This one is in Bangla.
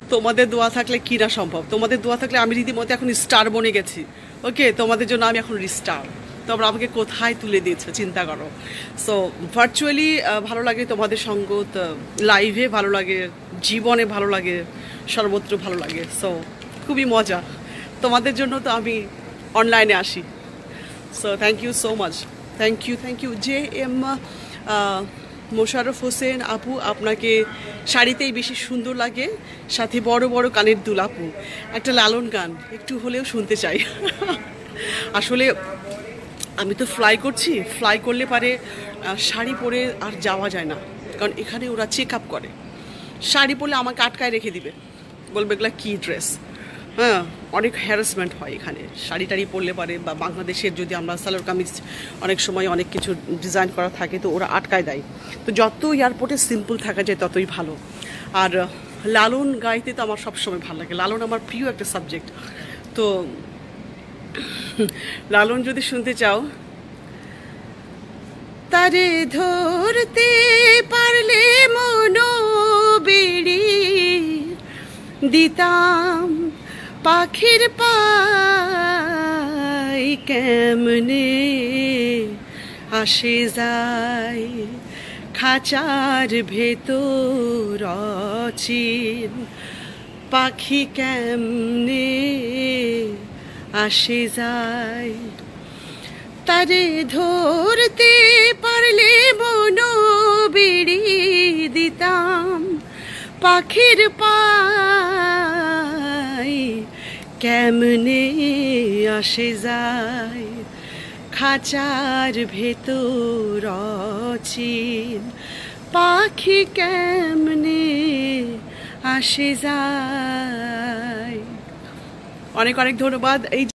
তোমাদের দোয়া থাকলে কি না সম্ভব, তোমাদের দোয়া থাকলে আমি রীতিমতো এখন স্টার বনে গেছি। ওকে, তোমাদের জন্য আমি এখন স্টার। তোমরা আমাকে কোথায় তুলে দিয়েছো চিন্তা করো। সো ভার্চুয়ালি ভালো লাগে তোমাদের সঙ্গ, লাইভে ভালো লাগে, জীবনে ভালো লাগে, সর্বত্র ভালো লাগে। সো খুবই মজা, তোমাদের জন্য তো আমি অনলাইনে আসি। So thank you so much, thank you J M Mosharraf Hossain আপু, আপনাকে শাড়িতেই বেশি সুন্দর লাগে, সাথে বড় বড় কানের দুল। আপু একটা লালন গান একটু হলেও শুনতে চাই। আসলে আমি তো ফ্লাই করছি, ফ্লাই করলে পারে শাড়ি পরে আর যাওয়া যায় না, কারণ এখানে ওরা চেক আপ করে। শাড়ি পরলে আমাকে আটকায় রেখে দিবে, বলবে এগুলা কী ড্রেস। হ্যাঁ, অনেক হ্যারাসমেন্ট হয় এখানে শাড়ি টাড়ি পরলে পারে, বা বাংলাদেশের যদি আমরা সালোয়ার কামিজ অনেক সময় অনেক কিছু ডিজাইন করা থাকে তো ওরা আটকায় দেয়। তো যত এয়ারপোর্টে সিম্পল থাকা যায় ততই ভালো। আর লালন গাইতে তো আমার সবসময় ভালো লাগে, লালন আমার প্রিয় একটা সাবজেক্ট। তো লালন যদি শুনতে চাও, তারে ধরতে পারলে মনো বেড়ি দিতাম পাখির পাই, কেমনে আসে যায় খাঁচার ভেতর অচিন পাখি, কেমনে আসে যায়। তারে ধরতে পারলে মনো বিড়ি দিতাম পাখির পাই, কেমনে আসে যায় খাঁচার ভেতর অচিন পাখি, কেমনে আসে যায়। অনেক অনেক ধন্যবাদ। এই